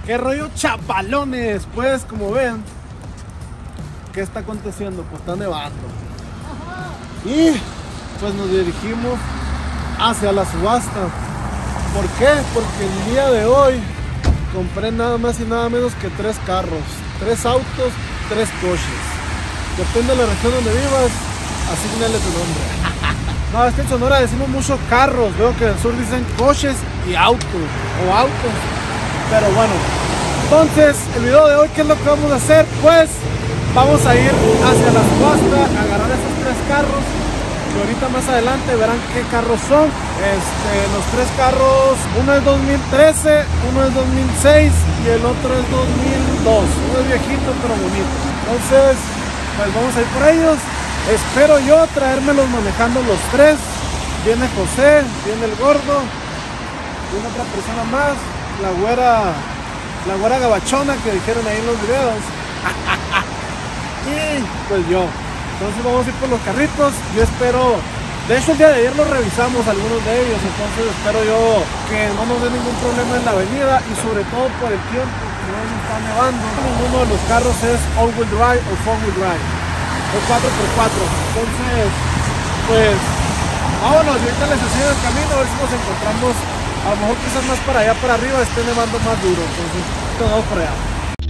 ¿Qué rollo, chavalones? Pues como ven, ¿qué está aconteciendo? Pues está nevando. Y pues nos dirigimos hacia la subasta. ¿Por qué? Porque el día de hoy compré nada más y nada menos que 3 carros, 3 autos, 3 coches. Depende de la región donde vivas, asígnale tu nombre. No, es que en Sonora decimos mucho carros. Veo que en el sur dicen coches y autos, o autos. Pero bueno, entonces el video de hoy, ¿qué es lo que vamos a hacer? Pues vamos a ir hacia la subasta, a agarrar esos 3 carros. Y ahorita más adelante verán qué carros son. Los 3 carros, uno es 2013, uno es 2006 y el otro es 2002. Uno es viejito pero bonito. Entonces, pues vamos a ir por ellos. Espero yo traérmelos manejando los 3. Viene José, viene el gordo, viene otra persona más, la güera gabachona que dijeron ahí en los videos. Y pues yo. Entonces vamos a ir por los carritos. Yo espero, de hecho el día de ayer los revisamos algunos de ellos, entonces espero yo que no nos dé ningún problema en la avenida y sobre todo por el tiempo, que no nos está nevando. Ninguno de los carros es all-wheel drive o four-wheel drive, o 4x4. Entonces, pues vámonos, ahorita les enseño el camino, a ver si nos encontramos. A lo mejor quizás más para allá, para arriba, esté nevando más duro. Entonces, nos vamos por allá.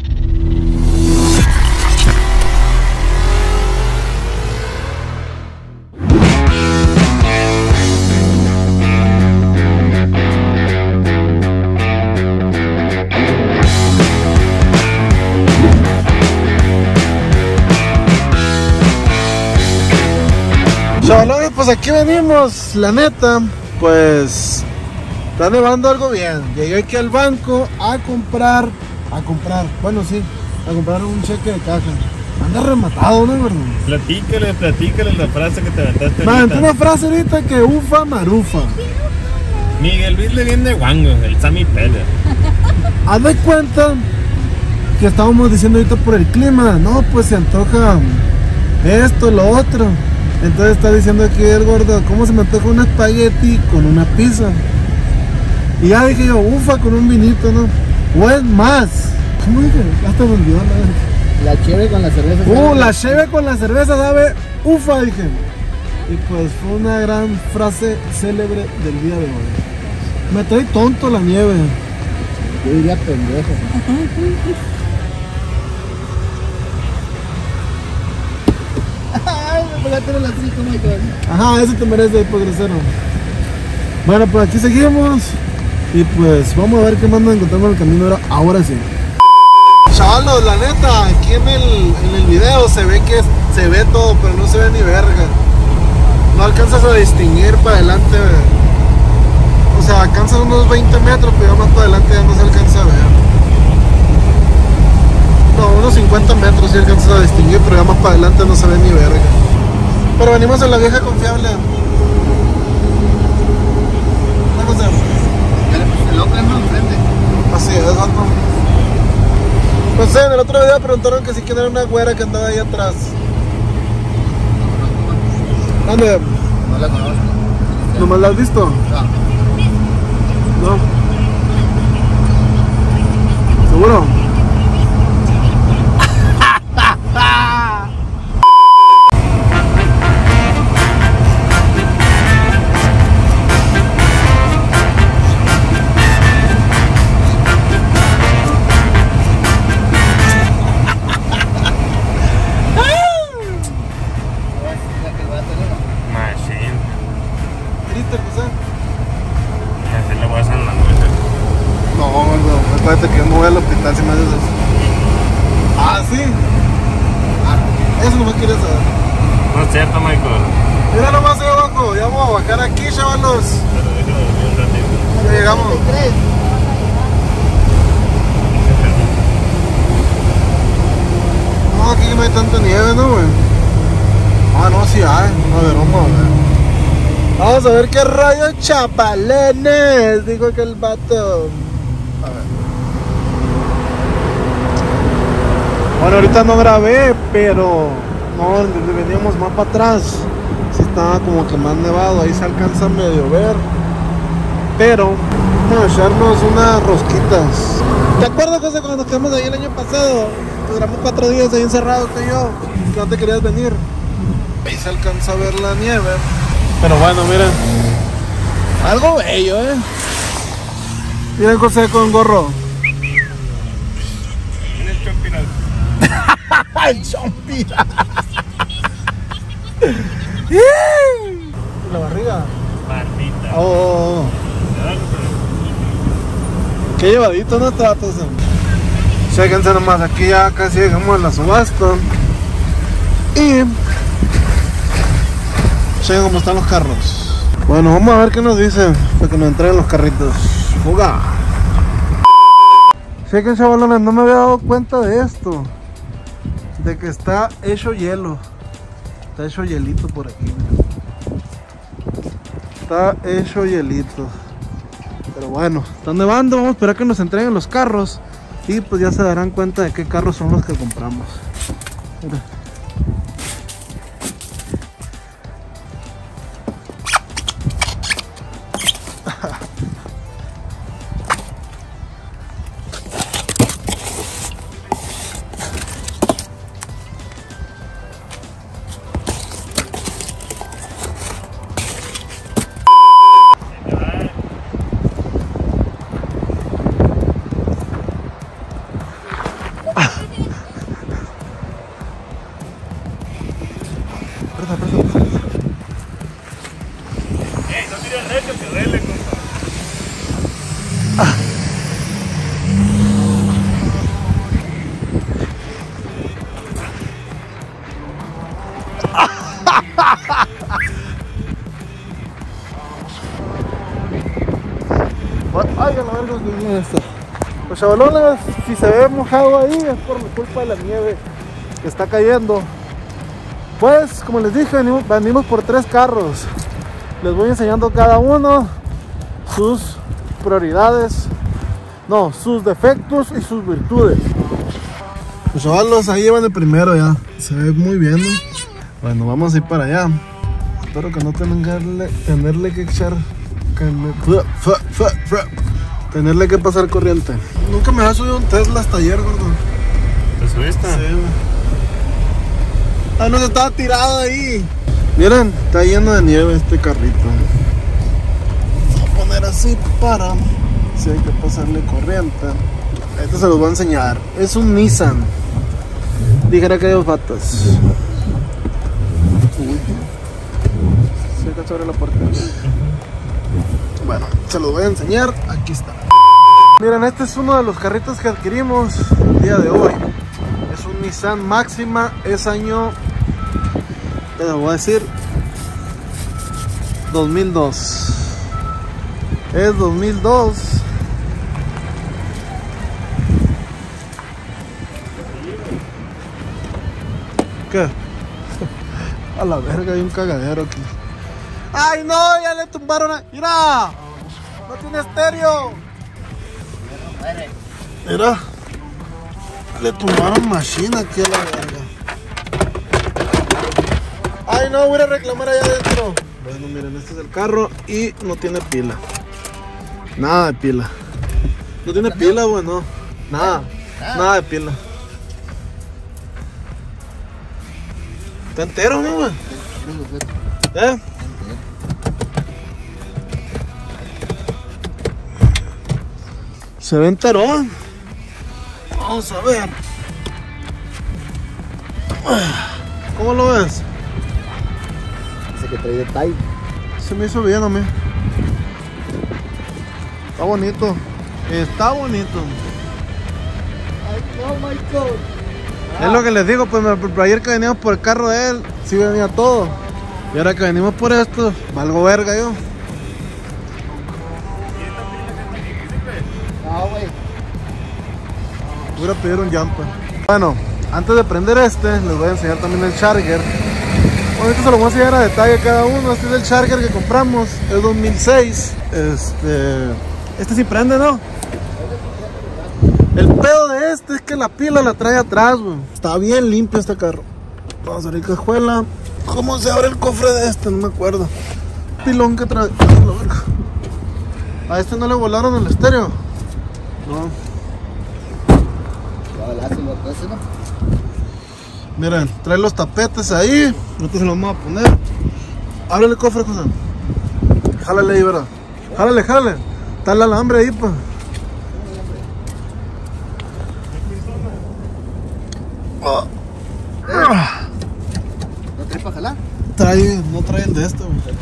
Chavalones, pues aquí venimos, la neta, pues está nevando algo bien. Llegué aquí al banco a comprar, bueno sí, a comprar un cheque de caja. Anda rematado, ¿no, verdad? Platícale la frase que te aventaste ahorita. Me aventé una frase ahorita que ufa marufa. Miguel Luis le viene guango, el Sammy Pele. Haz de cuenta que estábamos diciendo ahorita por el clima, no, pues se antoja esto, lo otro. Entonces está diciendo aquí el gordo, ¿cómo se me antoja un espagueti con una pizza? Y ya dije yo, ufa, con un vinito, ¿no? O es más. ¿Cómo dije? Hasta me olvidó la cheve con la cerveza. La cheve con la cerveza, ¿sabe? Ufa, dije. Y pues fue una gran frase célebre del día de hoy. Me trae tonto la nieve. Yo diría pendejo. Ajá, eso te merece, pues, grosero. Bueno, pues aquí seguimos. Y pues vamos a ver qué más nos encontramos en el camino ahora sí. Chavalos, la neta, aquí en el video se ve que se ve todo, pero no se ve ni verga. No alcanzas a distinguir para adelante. O sea, alcanzas unos 20 metros, pero más para adelante ya no se alcanza a ver. No, unos 50 metros sí alcanzas a distinguir, pero ya más para adelante no se ve ni verga. Pero venimos en la vieja confiable. ¿Qué cosa? El otro es más enfrente. Así es, algo. No sé, en el otro video preguntaron que si quién era una güera que andaba ahí atrás. ¿Dónde? No la conozco. ¿Nomás la has visto? No. ¿Seguro? Acuérdate que yo me voy al hospital si me haces eso. Ah, sí. Eso no me quieres saber. No es cierto, Michael. Mira nomás ahí abajo, ya vamos a bajar aquí, chavalos. Ya llegamos. No, aquí no hay tanta nieve, ¿no, güey? Ah, no, sí hay. A ver, vamos a ver. Vamos a ver qué rayo chapalenes, dijo aquel vato. A ver. Bueno, ahorita no grabé, pero no, veníamos más para atrás. Sí estaba como que más nevado, ahí se alcanza a medio ver. Pero vamos a echarnos unas rosquitas. ¿Te acuerdas, José, cuando nos quedamos ahí el año pasado? Duramos 4 días ahí encerrados, que yo, que no te querías venir. Ahí se alcanza a ver la nieve. Pero bueno, miren. Algo bello, Miren, José con gorro. Tiene el chompiras. El chompira. La barriga. Barbita. Oh. Qué llevadito, ¿no? Tratos. Chéquense nomás, aquí ya casi llegamos a la subasta. Y chequen cómo están los carros. Bueno, vamos a ver qué nos dicen para que nos entreguen los carritos. ¡Fuga! Chequen, chavalones, no me había dado cuenta de esto. De que está hecho hielo. Está hecho hielito por aquí. Está hecho hielito. Pero bueno, están nevando. Vamos a esperar que nos entreguen los carros. Y pues ya se darán cuenta de qué carros son los que compramos. Mira. No tires recho, que duele, compa. Ay, a la verga, que viene esto. Pues chavalones, si se ve mojado ahí es por la culpa de la nieve que está cayendo. Pues, como les dije, venimos por 3 carros. Les voy enseñando cada uno sus prioridades, no, sus defectos y sus virtudes. Pues chavalos, ahí llevan el primero ya. Se ve muy bien, ¿no? Bueno, vamos a ir para allá. Espero que no tenerle que echar... tenerle que pasar corriente. Nunca me había subido un Tesla hasta ayer, gordo. ¿Te subiste? Sí. Ah, no, estaba tirado ahí. Miren, está lleno de nieve este carrito. Voy a poner así para... si hay que pasarle corriente. Este se los voy a enseñar. Es un Nissan. Dijera que hay 2 patas. Uy. Se alcanza a abrir la puerta. Bueno, se los voy a enseñar. Aquí está. Miren, este es uno de los carritos que adquirimos el día de hoy. Es un Nissan Máxima. Es año... te lo voy a decir, 2002. Es 2002. ¿Qué? A la verga, hay un cagadero aquí. ¡Ay no! Ya le tumbaron a... ¡Mira! ¡No tiene estéreo! Mira, le tumbaron machine aquí a la verga. Ay no, voy a reclamar allá adentro. Bueno, miren, este es el carro y no tiene pila. Nada de pila. No tiene pila, güey, no. Nada, nada de pila. Está entero, ¿no, güey? Se ve enterón. Vamos a ver. ¿Cómo lo ves? Que trae detalle. Se me hizo bien a mí. Está bonito. Está bonito. Ay, no, Michael. Es lo que les digo, pues ayer que veníamos por el carro de él, sí venía todo. Y ahora que venimos por esto, valgo verga yo. No, güey. Voy a pedir un jumper. Bueno, antes de prender este, les voy a enseñar también el Charger. Ahorita se lo voy a enseñar a detalle cada uno. Este es el Charger que compramos, es 2006. Este sí prende, ¿no? El pedo de este es que la pila la trae atrás, güey. Está bien limpio este carro. Vamos a abrir cajuela. ¿Cómo se abre el cofre de este? No me acuerdo. Pilón que trae. A este no le volaron el estéreo. No. Miren, trae los tapetes ahí. Nosotros se los vamos a poner. Ábrele el cofre, José. Jálale ahí, ¿verdad? Jálale, jálale. Está el alambre ahí, pues. ¿No traes para jalar? No traen de esto, güey.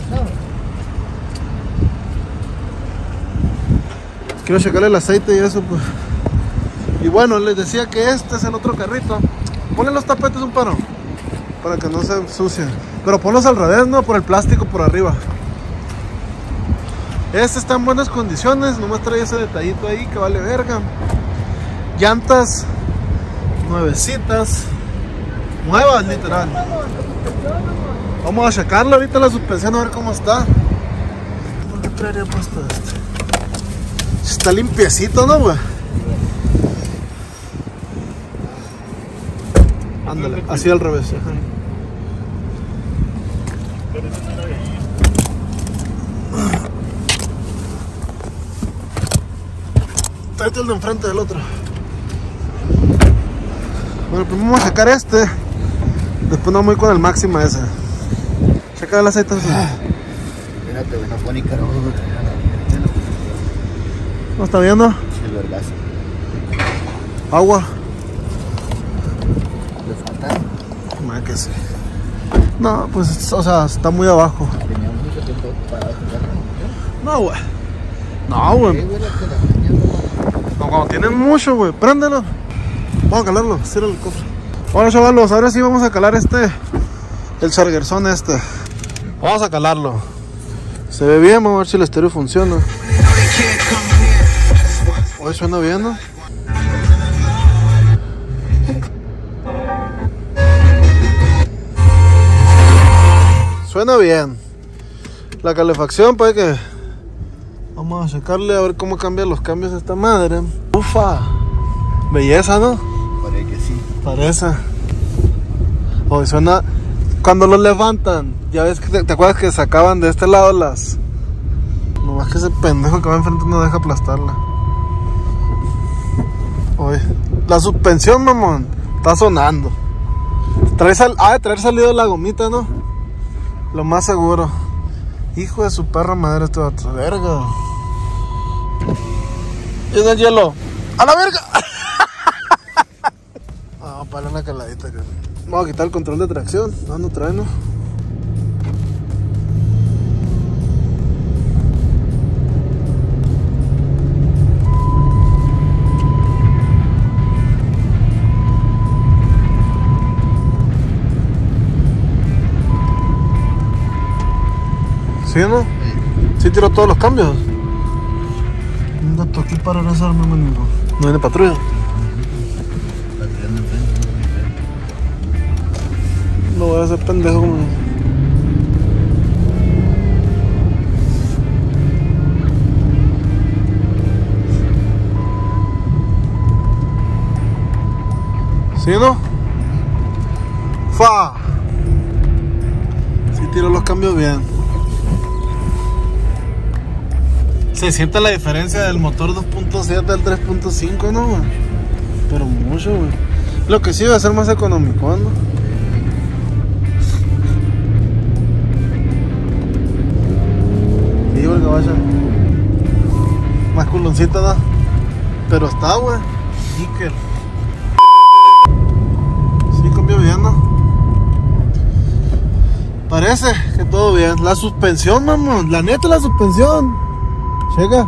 Quiero checarle el aceite y eso, pues. Y bueno, les decía que este es el otro carrito. Ponle los tapetes un paro para que no se ensucien. Pero ponlos al revés, no por el plástico por arriba. Este está en buenas condiciones. Nomás trae ese detallito ahí que vale verga. Llantas nuevecitas. Nuevas, literal. Vamos a checarlo ahorita la suspensión a ver cómo está. ¿Por qué traería puesto este? Está limpiecito, ¿no, güey? Ándale, así al revés. Tráete el de enfrente del otro. Bueno, primero vamos a sacar este. Después no voy con el máxima ese. Checa el aceite. Espérate, güey, no fue ni caro. ¿No está viendo? El vergazo. Agua. Le falta. Más que sí. No, pues, o sea, está muy abajo. Tenía mucho tiempo para sacarlo. No, güey. No, güey. No, cuando tienen mucho, güey. Préndelo. Vamos a calarlo. Cierra el cofre. Bueno, chavalos, ahora sí vamos a calar el Chargerzón este. Vamos a calarlo. Se ve bien, vamos a ver si el estéreo funciona. Hoy suena bien, ¿no? Suena bien. La calefacción, pues que... Vamos a checarle a ver cómo cambian los cambios de esta madre. Ufa. Belleza, ¿no? Parece que sí. Parece. Hoy suena... Cuando los levantan, ya ves que te acuerdas que sacaban de este lado las... Nomás que ese pendejo que va enfrente no deja aplastarla. Oye, la suspensión, mamón, está sonando. De traer salido la gomita, ¿no? Lo más seguro. Hijo de su perra madre, este vato. Verga. ¿Y es el hielo? ¡A la verga! Vamos a darle una caladita. Vamos a quitar el control de tracción. No trae, ¿no? ¿Sí, no? ¿Sí tiró todos los cambios? Un dato aquí para regresarme, manito. ¿No viene patrulla? No voy a hacer pendejo como... ¿Sí, no? ¡Fa! Sí tiró los cambios bien. Se siente la diferencia del motor 2.7 al 3.5, ¿no, güey? Pero mucho, güey. Lo que sí va a ser más económico, ¿no? Sí, güey, caballo. Más culoncita, ¿no? Pero está, güey. Níquel. Sí, cambió bien, ¿no? Parece que todo bien. La suspensión, mamón. La neta, la suspensión. Checa.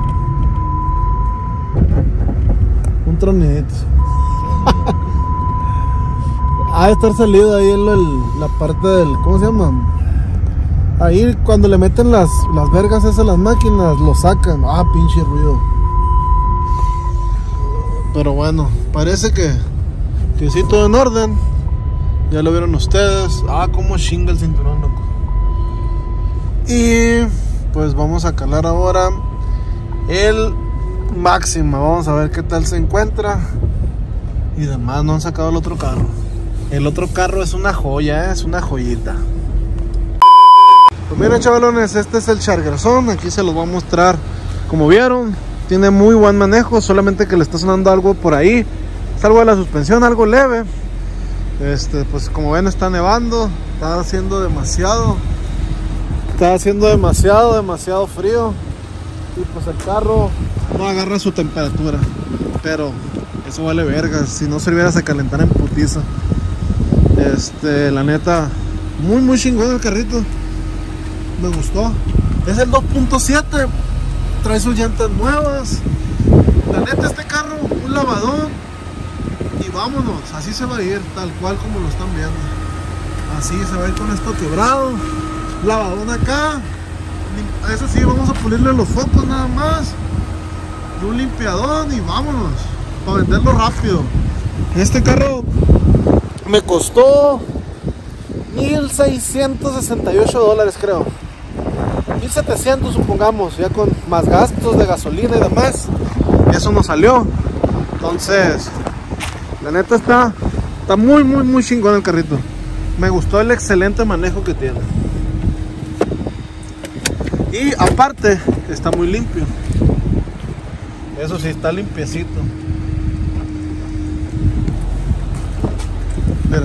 Un tronito. Ha de estar salido ahí la parte del... ¿Cómo se llama? Ahí cuando le meten las vergas esas a las máquinas, lo sacan. Ah, pinche ruido. Pero bueno, parece que sí, todo en orden. Ya lo vieron ustedes. Ah, cómo chinga el cinturón, loco. Y pues vamos a calar ahora el máximo. Vamos a ver qué tal se encuentra. Y demás, no han sacado el otro carro. El otro carro es una joya, es una joyita. Pues miren, chavalones, este es el Chargerzón. Aquí se los voy a mostrar. Como vieron, tiene muy buen manejo. Solamente que le está sonando algo por ahí. Es algo de la suspensión, algo leve. Pues como ven está nevando. Está haciendo demasiado. Está haciendo demasiado frío. Y pues el carro no agarra su temperatura. Pero eso vale verga. Si no sirviera se calentara en putiza. La neta, muy chingón el carrito. Me gustó. Es el 2.7. Trae sus llantas nuevas. La neta, este carro, un lavadón y vámonos. Así se va a ir, tal cual como lo están viendo. Así se va a ir con esto quebrado. Lavadón acá. Eso sí, vamos a pulirle los focos nada más. Y un limpiadón y vámonos. Para venderlo rápido. Este carro me costó $1,668 creo. 1,700 supongamos, ya con más gastos de gasolina y demás. Eso nos salió. Entonces, la neta está muy chingón el carrito. Me gustó el excelente manejo que tiene. Y aparte, está muy limpio. Eso sí, está limpiecito. Mira.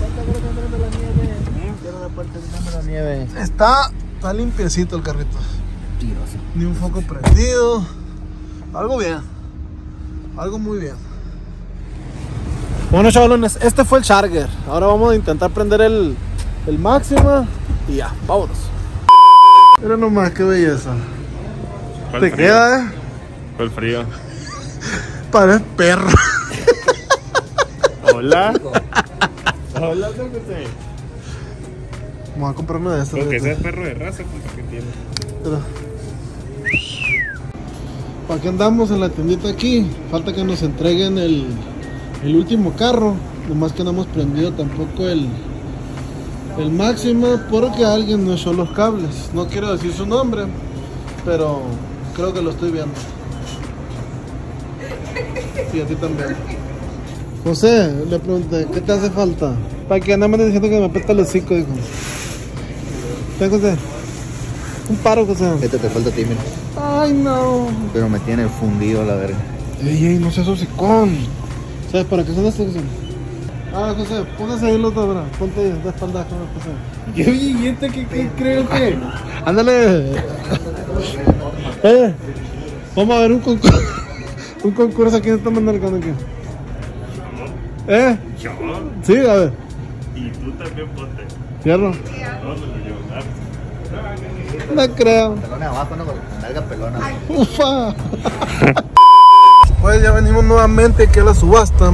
Está limpiecito el carrito. Ni un foco prendido. Algo bien. Algo muy bien. Bueno, chavalones, este fue el Charger. Ahora vamos a intentar prender el Máxima. Y ya, vámonos. Mira nomás, qué belleza. Te frío? queda, Fue el frío. Pareces perro. Hola. Hola, José. Vamos a comprarme de estos. Aunque seas perro de raza, pues ¿qué tiene? ¿Para qué andamos en la tiendita aquí? Falta que nos entreguen el último carro. Nomás que no hemos prendido tampoco el Máxima porque alguien no echó los cables. No quiero decir su nombre, pero creo que lo estoy viendo. Sí, a ti también. José, le pregunté, ¿qué te hace falta? Para que andamos diciendo que me apesta el hocico, dijo. ¿Qué, José? Un paro, José. Este te falta a ti, mira. Ay, no. Pero me tiene fundido a la verga. Ey, no seas hocicón. ¿Sabes para qué son estas, José? José, póngase ahí los dos, ¿verdad? Ponte de espalda, José. ¿Qué billete que creo que? Ándale. Vamos a ver un concurso. Un concurso aquí en esta mandarcona aquí. Yo. Sí, a ver. Y tú también ponte. Cierro. No, No creo. Pelona abajo, ¿no? Con larga pelona. Ufa. Pues ya venimos nuevamente aquí a la subasta.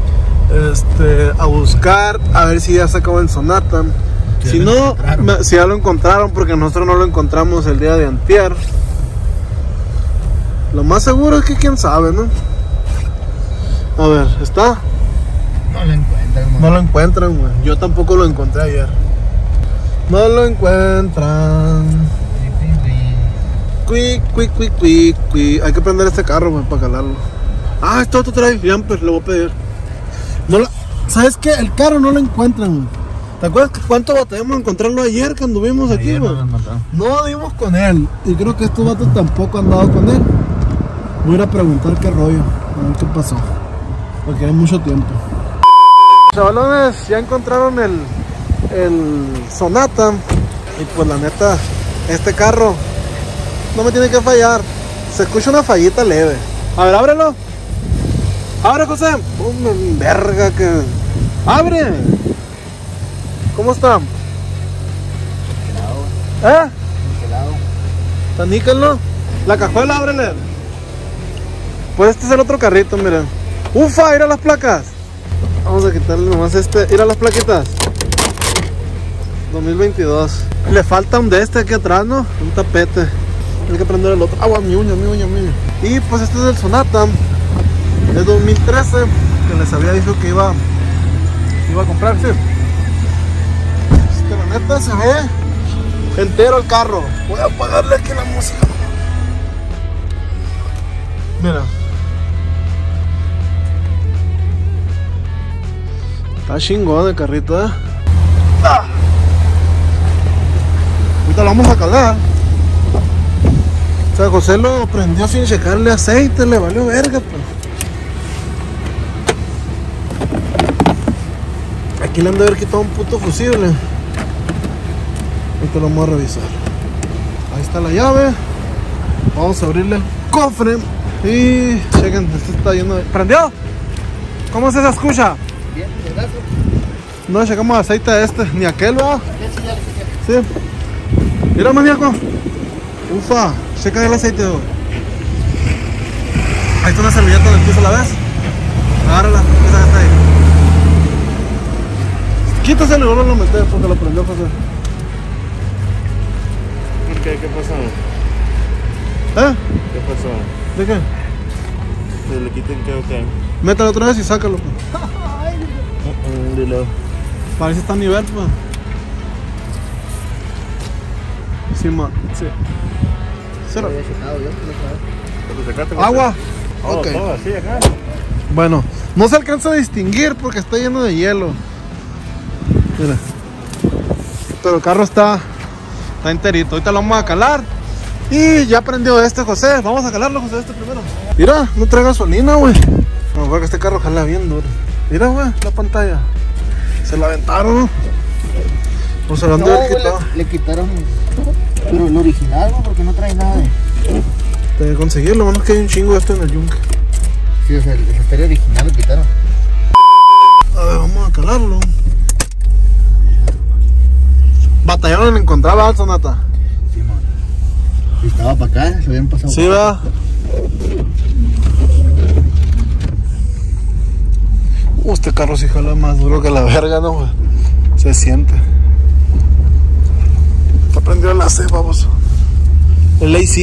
A buscar a ver si ya se acabó el Sonata. Si no, si ya lo encontraron, porque nosotros no lo encontramos el día de antier. Lo más seguro es que quién sabe, ¿no? A ver, ¿está? No lo encuentran, man. No lo encuentran, güey. Yo tampoco lo encontré ayer. No lo encuentran. Hay que prender este carro, güey, para calarlo. Esto trae jumper, le voy a pedir. ¿Sabes qué? El carro no lo encuentran, güey. ¿Te acuerdas que cuánto batallamos a encontrarlo ayer que anduvimos aquí, güey? No dimos con él. Y creo que estos vatos tampoco han dado con él. Voy a ir a preguntar qué rollo, a ver qué pasó. Porque hay mucho tiempo. Chavalones, ya encontraron el Sonata. Y pues la neta, este carro no me tiene que fallar. Se escucha una fallita leve. A ver, ábrelo. Abre, José. Verga que... ¡Abre! ¿Cómo está? ¿Está níquel, no? La cajuela, ábrele. Pues este es el otro carrito, miren. ¡Ufa! ¡Mira las placas! Vamos a quitarle nomás mira las plaquitas. 2022. Le falta un de este aquí atrás, ¿no? Un tapete. Hay que prender el otro. Mi uña. Y pues este es el Sonata. Es 2013. Que les había dicho que iba a comprar, sí. La neta se ve entero el carro. Voy a apagarle aquí la música. Mira. Está chingón el carrito, Ahorita lo vamos a calar. O sea, José lo prendió sin checarle aceite, le valió verga, pues. Aquí le han de haber quitado un puto fusible. Ahorita lo vamos a revisar. Ahí está la llave. Vamos a abrirle el cofre. Y chequen, esto está lleno de... ¿Prendió? ¿Cómo se escucha? Bien, gracias. No le checamos aceite a este, ni a aquel, ¿va? Sí. Mira, maníaco. Ufa, checa el aceite, güey. Ahí está una servilleta del piso, ¿la ves? Agárrala, esa está ahí. Quítase y luego lo metes porque lo prendió José. ¿Qué pasó? ¿Eh? ¿Qué pasó? ¿De qué? ¿Se le quiten qué o qué? Métalo otra vez y sácalo, pues. Dilo. Para ver si está a nivel, pues. Sí, man. Sí. Cero. Había checado yo, ¿Lo sacaste? Agua. Oh, Ok. todo así acá. Bueno, no se alcanza a distinguir porque está lleno de hielo. Mira. Pero el carro está enterito. Ahorita lo vamos a calar. Y ya prendió este, José. Vamos a calarlo, José, este primero. Mira, no trae gasolina, güey. A lo mejor que este carro jala bien duro. Mira, güey, la pantalla. Se la aventaron. O se la han de haber quitado. le quitaron. Pero el original, ¿no? Porque no trae nada de... De conseguirlo, menos que hay un chingo de esto en el yunque. Sí, o sea, el estéreo original lo quitaron. A ver, vamos a calarlo. Batallaron en encontrar, ¿verdad, Sonata? Sí, man. Si estaba para acá, se habían pasado. Sí, va. Este carro sí jala más duro que la verga, ¿no, güey? Se siente. Está prendido el AC, vamos. El AC.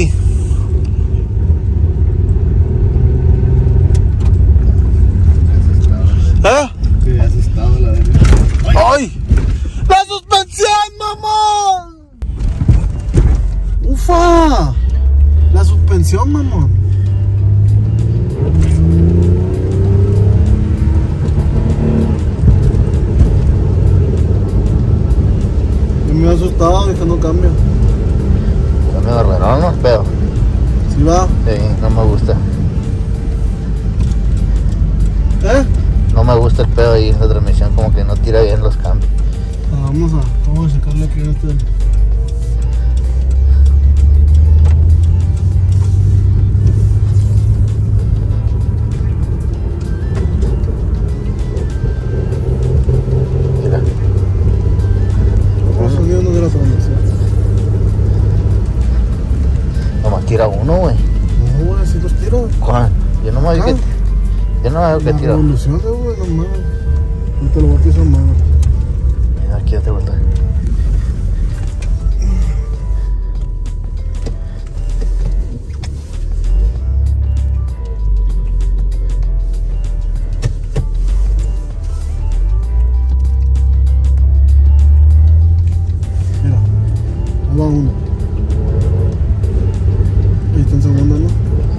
¿Eh? Sí, asustado la verga. ¡Ay! ¡La suspensión, mamón! ¡Ufa! La suspensión, mamón. Yo me he asustado y que no cambia. Ya me barberon los pedos. ¿Sí va? Sí, no me gusta. ¿Eh? No me gusta el pedo ahí, la transmisión como que no tira bien los cambios. Vamos a checarle aquí en este. Mira. Los sonidos no de la transmisión. Nomás tira uno, güey. No, güey, así los tiro. ¿Cuál? Yo no me veo que... Yo no me veo que La tiro. revolución, güey, no mames. Ahorita lo botes a mano. Mira, aquí date vuelta. Mira, ahí va uno. Ahí está en segundo, ¿no?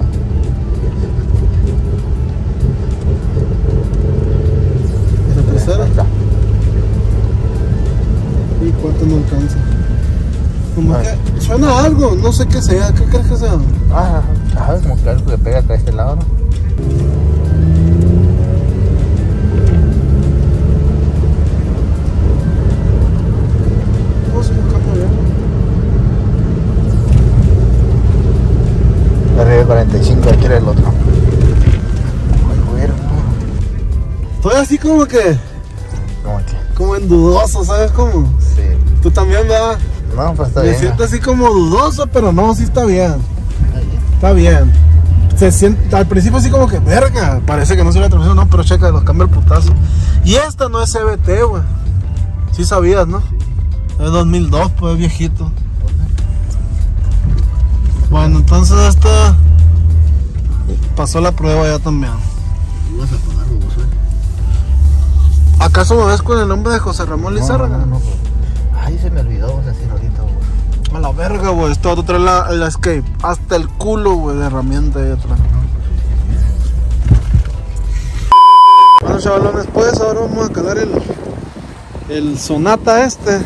¿Es la tercera? Ahí está. Y cuarto no alcanza. Como Ay. que suena algo, no sé qué sea, ¿qué crees que sea? Ajá, como que algo que pega acá a este lado, ¿no? No sé, no cambia bien. Arriba de 45, aquí era el otro. Ay, güey, Estoy así como que, ¿cómo que? como en dudoso, ¿sabes cómo? Sí. Tú también, ¿verdad? No, pues está Me bien. siento así como dudoso, pero no, sí está bien. Está bien. Está bien. Se siente, al principio así como que, verga, parece que no se la transmisión, no, pero checa, los cambia el putazo. Y esta no es CVT, güey. Sí sabías, ¿no? Es 2002, pues es viejito. Bueno, entonces esta pasó la prueba ya también. Ibas a pagarlo vos, ¿eh? ¿Acaso me ves con el nombre de José Ramón Lizárraga? No. Ay, se me olvidó, vos así ahorita, vos. A la verga, güey. Esto va a traer la Escape. Hasta el culo, güey, de herramienta ahí atrás. Bueno, chavalones, pues ahora vamos a calar el Sonata este.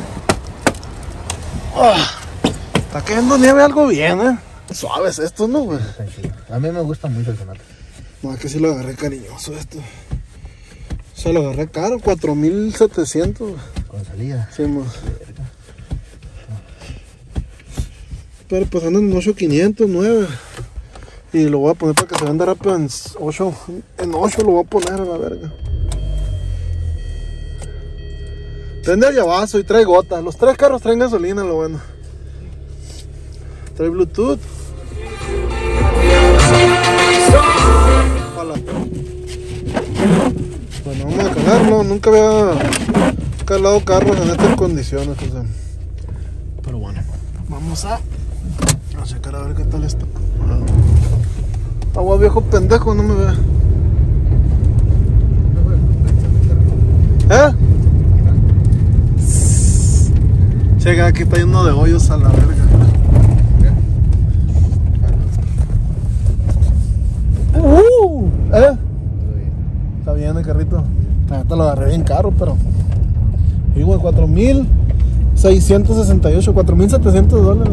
Está cayendo nieve algo bien, Suaves esto, ¿no, güey? Sencillo. A mí me gusta mucho el Sonata. No, es que sí lo agarré cariñoso esto. Se lo agarré caro, 4,700. Con salida. Sí, mo. Pero pues ando en 8,500, 9. Y lo voy a poner para que se venda rápido en 8. En 8 lo voy a poner a la verga. Prende el llavazo y trae gota. Los 3 carros traen gasolina, lo bueno. Trae Bluetooth. Ojalá. Bueno, vamos a calarlo. Nunca había calado carros en estas condiciones. O sea. Pero bueno, vamos a checar a ver qué tal está. Agua viejo pendejo, no me ve. ¿Eh? Checa, aquí está lleno de hoyos a la verga. Está bien el carrito. Ahorita lo agarré bien caro, pero igual 4,668, 4,700 dólares.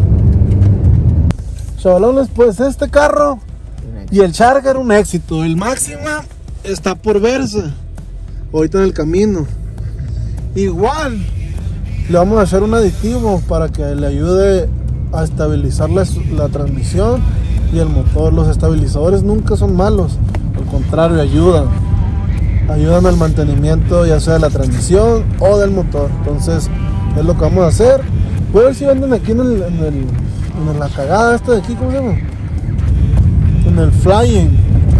Chavalones, pues este carro y el Charger un éxito. El Máxima está por verse ahorita en el camino. Igual le vamos a hacer un aditivo para que le ayude a estabilizar la transmisión y el motor. Los estabilizadores nunca son malos, al contrario, ayudan al mantenimiento ya sea de la transmisión o del motor. Entonces es lo que vamos a hacer. Voy a ver si venden aquí en la cagada esta de aquí, ¿cómo se llama? En el Flying.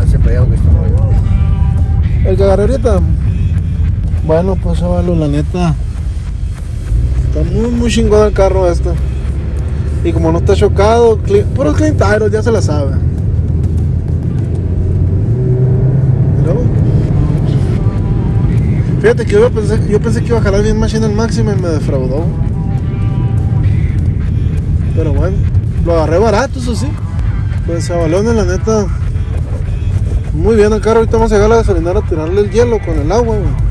El que agarré ahorita. Bueno, pues chavalo, la neta está muy chingón el carro este. Y como no está chocado, puro clean tires, ya se la sabe. ¿Pero? Fíjate que yo pensé que iba a jalar bien machine el Máximo y me defraudó. Pero bueno, lo agarré barato, eso sí. Pues chavalones, la neta, muy bien el carro. Ahorita vamos a llegar a la gasolinera a tirarle el hielo con el agua, güey.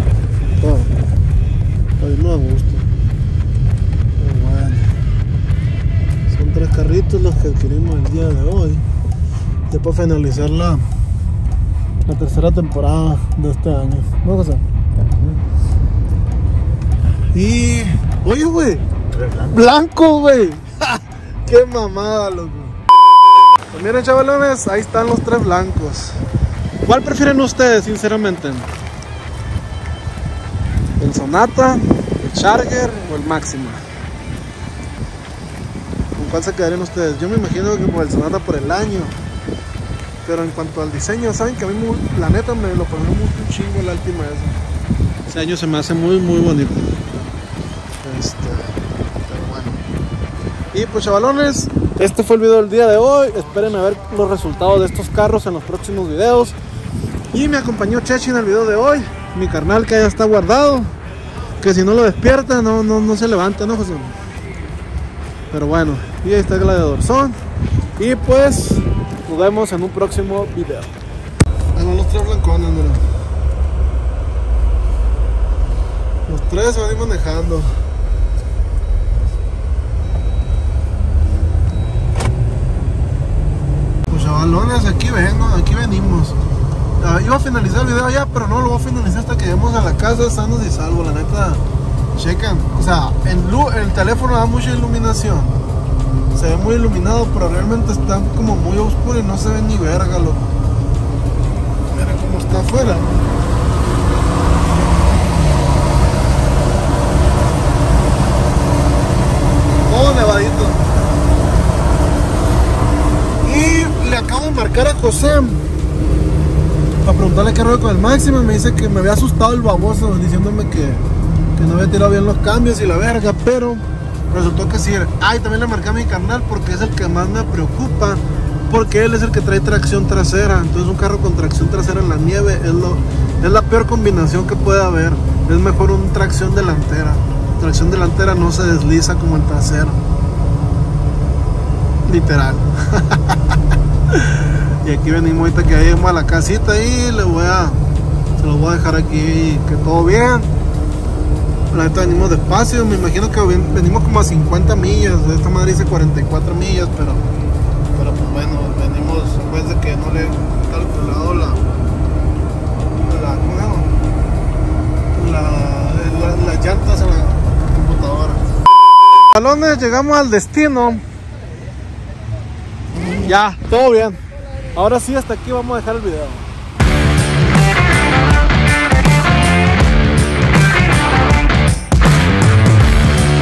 Ahí no a gusto. Pero bueno, son 3 carritos los que adquirimos el día de hoy. Ya para finalizar la tercera temporada de este año, ¿no, José? Y oye, güey, blanco, güey. Qué mamada, loco. Pues miren, chavalones, ahí están los 3 blancos. ¿Cuál prefieren ustedes, sinceramente? ¿El Sonata, el Charger o el Máxima? ¿Con cuál se quedarían ustedes? Yo me imagino que por el Sonata por el año. Pero en cuanto al diseño, saben que a mí la neta me lo pone mucho un chingo el Altima ese. Ese año se me hace muy bonito. Pero bueno. Y pues chavalones, este fue el video del día de hoy. Esperen a ver los resultados de estos carros en los próximos videos. Y me acompañó Chechi en el video de hoy. Mi carnal que ya está guardado, que si no lo despierta no se levanta, ¿no, José? Pero bueno, y ahí está el Gladiador Son. Y pues nos vemos en un próximo video. Bueno, los 3 blancones, mira. Los 3 se van a ir manejando. Pues chavalones, aquí venimos. Iba a finalizar el video ya, pero no lo voy a finalizar hasta que lleguemos a la casa sanos y salvos. La neta, chequen, o sea, el teléfono da mucha iluminación, se ve muy iluminado, pero realmente está como muy oscuro y no se ve ni verga, loco. Mira cómo está afuera. Todo nevadito. Y le acabo de marcar a José para preguntarle qué rollo con el Máximo. Me dice que me había asustado el baboso diciéndome que no había tirado bien los cambios y la verga, pero resultó que sí. Y también le marqué a mi carnal porque es el que más me preocupa, porque él es el que trae tracción trasera. Entonces un carro con tracción trasera en la nieve es la peor combinación que puede haber. Es mejor una tracción delantera. Tracción delantera no se desliza como el trasero, literal. Y aquí venimos ahorita que ya llegamos a la casita y se los voy a dejar aquí, que todo bien. La neta venimos despacio, me imagino que venimos como a 50 millas. Esta madre dice 44 millas, pero pues bueno, venimos después de que no le he calculado ¿cómo se llama? Balones, llegamos al destino. Ya, todo bien. Ahora sí, hasta aquí vamos a dejar el video.